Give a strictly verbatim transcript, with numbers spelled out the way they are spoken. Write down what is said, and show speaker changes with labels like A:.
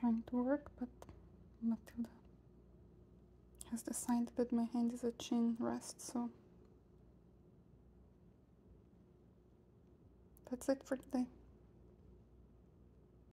A: trying to work, but Matilda has decided that my hand is a chin rest, so that's it for today.